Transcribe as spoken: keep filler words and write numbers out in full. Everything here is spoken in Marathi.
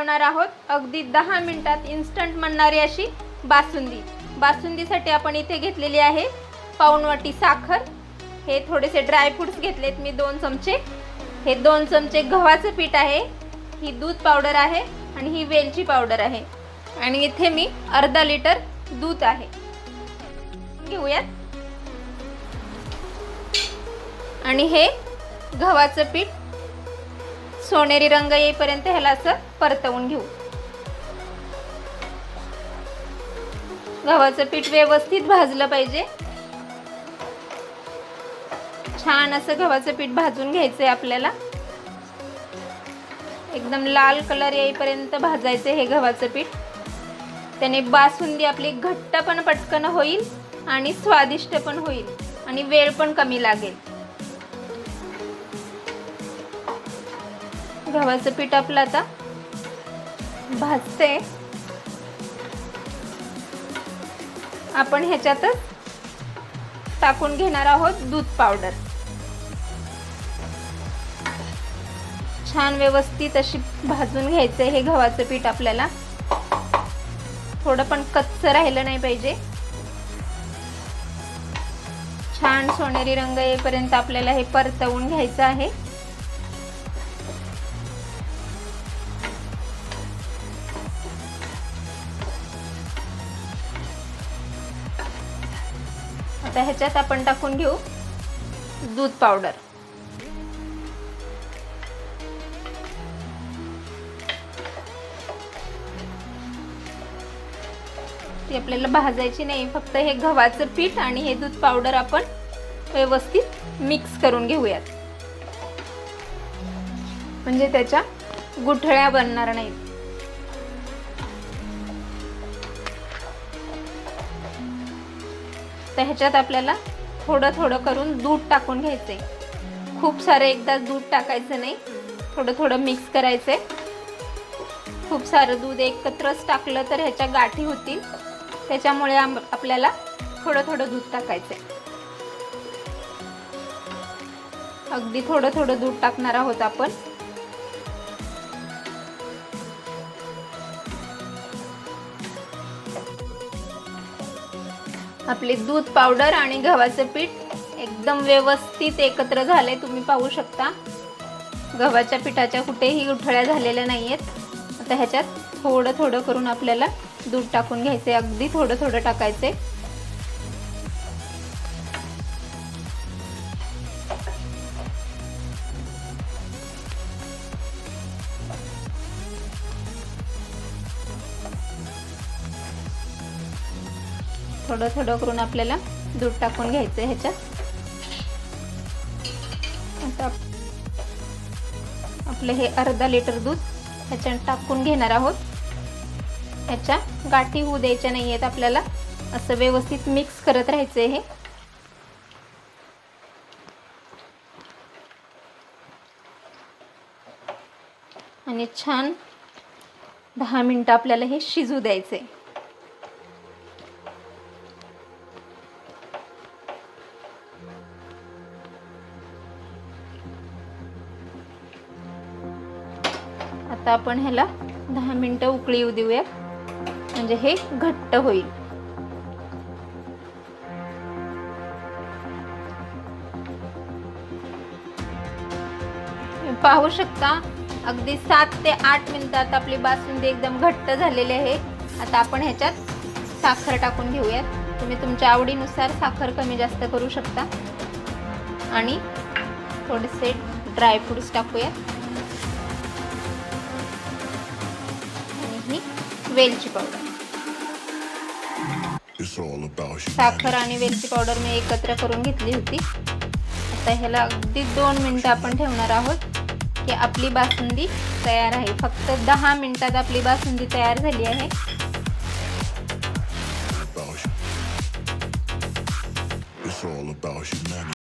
बनवणार आहोत अगदी दहा मिनिटात इन्स्टंट बनणारी अशी बासुंदी। बासुंदीसाठी आपण इथे घेतलेली आहे पाऊण वाटी साखर, हे थोडेसे ड्राय फ्रूट्स घेतलेत मी दोन चमचे, हे दोन चमचे गव्हाचं पीठ आहे, ही दूध पावडर आहे आणि ही वेलची पावडर आहे आणि इथे मी अर्धा लिटर दूध आहे। घेऊयात आणि हे गव्हाचं पीठ सोनेरी रंग येईपर्यंत ह्याला असं परतवून घेऊ। गव्हाचं पीठ व्यवस्थित भाजलं पाहिजे, छान असं गव्हाचं पीठ भाजून घ्यायचंय आपल्याला, एकदम लाल कलर येईपर्यंत भाजायचे हे गव्हाचं पीठ। त्याने बासुंदी आपली घट्ट पण पटकन होईल आणि स्वादिष्ट पण होईल आणि वेळ पण कमी लागेल। गव्हाचं पीठ आपलं आता भाजते, आपण ह्याच्यातच टाकून घेणार आहोत दूध पावडर। छान व्यवस्थित अशी भाजून घ्यायचं हे गव्हाचं पीठ, आपल्याला थोडं पण कच्चं राहिलं नाही पाहिजे। छान सोनेरी रंग येईपर्यंत आपल्याला हे परतवून घ्यायचं आहे। आता ह्याच्यात आपण टाकून घेऊ दूध पावडर। ती आपल्याला भाजायची नाही, फक्त हे गव्हाचं पीठ आणि हे दूध पावडर आपण व्यवस्थित मिक्स करून घेऊयात, म्हणजे त्याच्या गुठळ्या बनणार नाहीत। तर ह्याच्यात आपल्याला थोडं थोडं करून दूध टाकून घ्यायचंय, खूप सारं एकदा दूध टाकायचं नाही, थोडं थोडं मिक्स करायचंय। खूप सारं दूध एकत्रच टाकलं तर ह्याच्या गाठी होतील, त्याच्यामुळे आपल्याला थोडं थोडं दूध टाकायचंय। अगदी थोडं थोडं दूध टाकणार आहोत आपण। आपले दूध पावडर आणि गव्हाचं पीठ एकदम व्यवस्थित एकत्र झाले, तुम्ही पाहू शकता गव्हाच्या पिठाच्या कुठेही गुठळ्या झालेल्या नाहीयेत। आता ह्याच्यात थोडं थोडं करून आपल्याला दूध टाकून घ्यायचे, अगदी थोडं थोडं टाकायचे। थोडं थोडं करून आपल्याला दूध टाकून घ्यायचं ह्याच्यात। आता आपलं हे अर्धा लिटर दूध ह्याच्यात टाकून घेणार आहोत। ह्याच्या गाठी होऊ द्यायच्या नाही आहेत आपल्याला, असं व्यवस्थित मिक्स करत राहायचं हे। आणि छान दहा मिनिटं आपल्याला हे शिजू द्यायचे। आता आपण ह्याला दहा मिनिटं उकळी येऊ देऊयात, म्हणजे हे घट्ट होईल। पाहू शकता अगदी सात ते आठ मिनिटात आपली बासुंदी एकदम घट्ट झालेली आहे। आता आपण ह्याच्यात साखर टाकून घेऊयात, तुम्ही तुमच्या आवडीनुसार साखर कमी जास्त करू शकता आणि थोडेसे ड्राय फ्रूट्स टाकूयात आणि ही वेलची पावडर। साखर आणि वेलची पावडर मी एकत्र करून घेतली होती। आता ह्याला अगदी दोन मिनिटं आपण ठेवणार आहोत की आपली बासुंदी तयार आहे। फक्त दहा मिनिटात आपली बासुंदी तयार झाली आहे।